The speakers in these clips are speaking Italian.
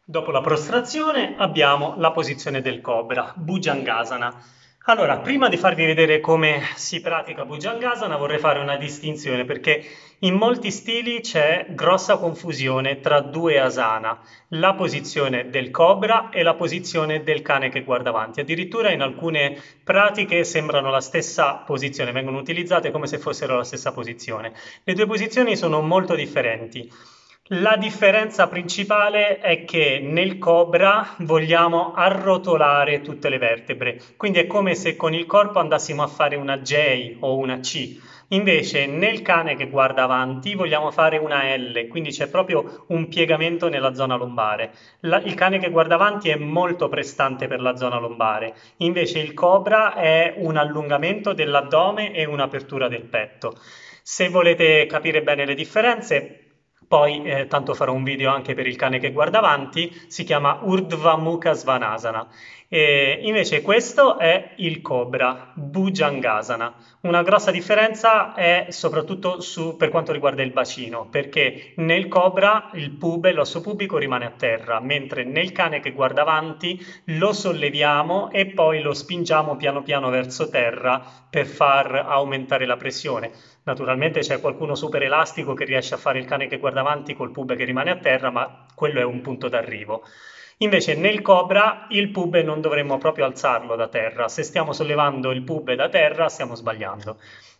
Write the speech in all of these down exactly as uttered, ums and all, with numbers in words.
Dopo la prostrazione abbiamo la posizione del cobra, Bhujangasana. Allora, prima di farvi vedere come si pratica Bhujangasana vorrei fare una distinzione perché in molti stili c'è grossa confusione tra due asana, la posizione del cobra e la posizione del cane che guarda avanti. Addirittura in alcune pratiche sembrano la stessa posizione, vengono utilizzate come se fossero la stessa posizione. Le due posizioni sono molto differenti. La differenza principale è che nel cobra vogliamo arrotolare tutte le vertebre, quindi è come se con il corpo andassimo a fare una J o una C. Invece nel cane che guarda avanti vogliamo fare una L, quindi c'è proprio un piegamento nella zona lombare. La- il cane che guarda avanti è molto prestante per la zona lombare, invece il cobra è un allungamento dell'addome e un'apertura del petto. Se volete capire bene le differenze, poi eh, tanto farò un video anche per il cane che guarda avanti, si chiama Urdhva Mukha Svanasana. E invece questo è il cobra, Bhujangasana. Una grossa differenza è soprattutto su, per quanto riguarda il bacino, perché nel cobra il pube, l'osso pubico rimane a terra, mentre nel cane che guarda avanti lo solleviamo e poi lo spingiamo piano piano verso terra per far aumentare la pressione. Naturalmente c'è qualcuno super elastico che riesce a fare il cane che guarda avanti col pube che rimane a terra, ma quello è un punto d'arrivo. Invece nel cobra il pube non dovremmo proprio alzarlo da terra. Se stiamo sollevando il pube da terra stiamo sbagliando.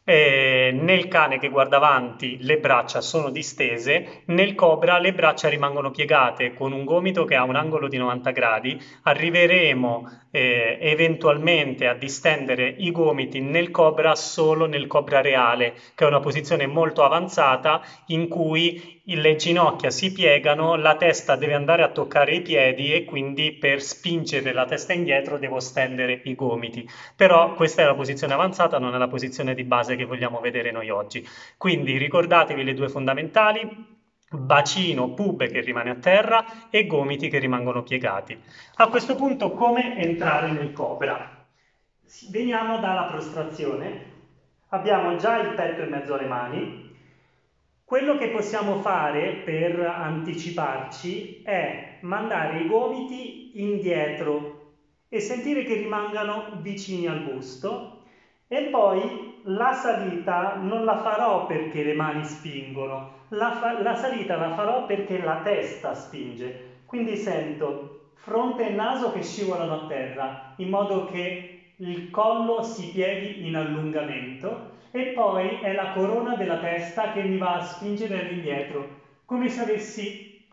E nel cane che guarda avanti le braccia sono distese, nel cobra le braccia rimangono piegate con un gomito che ha un angolo di novanta gradi. Arriveremo eh, eventualmente a distendere i gomiti nel cobra solo nel cobra reale, che è una posizione molto avanzata in cui le ginocchia si piegano, la testa deve andare a toccare i piedi e quindi per spingere la testa indietro devo stendere i gomiti. Però questa è la posizione avanzata, non è la posizione di base che vogliamo vedere noi oggi. Quindi ricordatevi le due fondamentali: bacino, pube che rimane a terra e gomiti che rimangono piegati. A questo punto come entrare nel cobra? Veniamo dalla prostrazione, abbiamo già il petto in mezzo alle mani. Quello che possiamo fare per anticiparci è mandare i gomiti indietro e sentire che rimangano vicini al busto, e poi la salita non la farò perché le mani spingono, la, fa- la salita la farò perché la testa spinge. Quindi sento fronte e naso che scivolano a terra, in modo che il collo si pieghi in allungamento, e poi è la corona della testa che mi va a spingere all'indietro, come se avessi,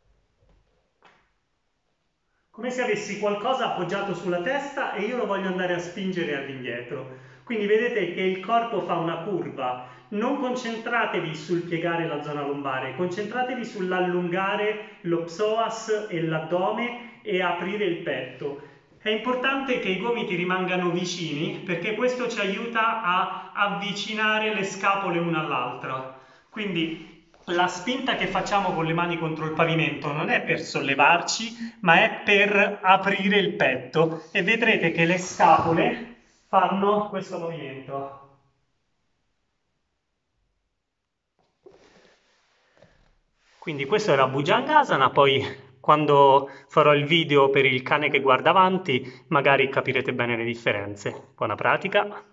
come se avessi qualcosa appoggiato sulla testa e io lo voglio andare a spingere all'indietro. Quindi vedete che il corpo fa una curva. Non concentratevi sul piegare la zona lombare, concentratevi sull'allungare lo psoas e l'addome e aprire il petto. È importante che i gomiti rimangano vicini perché questo ci aiuta a avvicinare le scapole una all'altra. Quindi la spinta che facciamo con le mani contro il pavimento non è per sollevarci, ma è per aprire il petto, e vedrete che le scapole fanno questo movimento. Quindi questo era Bhujangasana, poi quando farò il video per il cane che guarda avanti magari capirete bene le differenze. Buona pratica!